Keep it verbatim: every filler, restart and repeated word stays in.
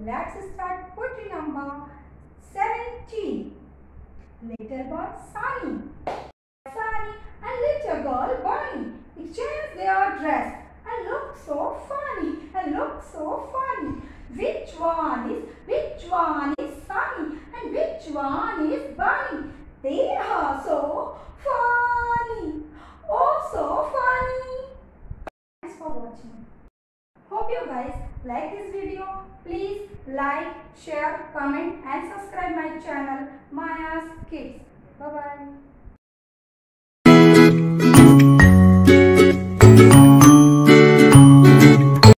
let's start poetry number seventeen. Little boy Sunny. Sunny and little girl Bunny exchange their dress and look so funny and look so funny. Which one is which one is Sunny and which one is Bunny? They are so funny. Oh, so funny. Thanks for watching. Hope you guys like this video. Please like, share, comment and subscribe my channel Maya's Kids. Bye bye.